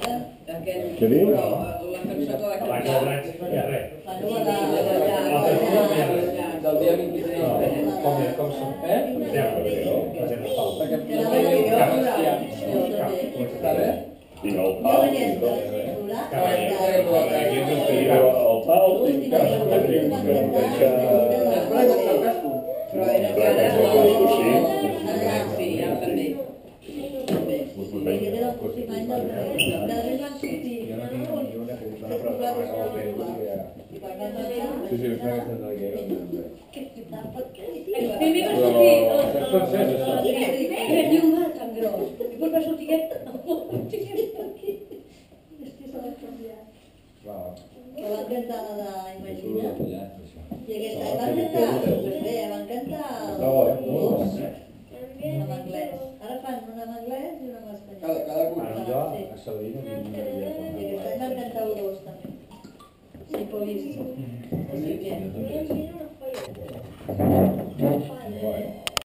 Què dius? La cançó de la Abans cançó. del Dracs no hi ha res. Del dia 23. Com són? Ja, la gent es falta. I el pal, i tot. Aquí ens en tenia el pal, i casco, i ens vam deixar... Però era que ara sí, ja també. Sí, sí, és una de Primer va sortir era ni un gat tan gros. Després va sortir aquest. Que van cantar la d'Imagina. I aquesta van cantar, van cantar en anglès. Ara fan una en anglès i una en espanyol. Cada curs. Ara jo a Sabadell no tinc ni idea quan. I aquest any van cantar dos també. Sí, policia. Así que...